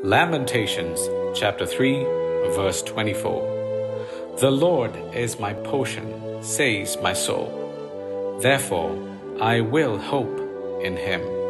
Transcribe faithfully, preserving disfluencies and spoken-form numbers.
Lamentations chapter three, verse twenty-four. The Lord is my portion, says my soul. Therefore I will hope in him.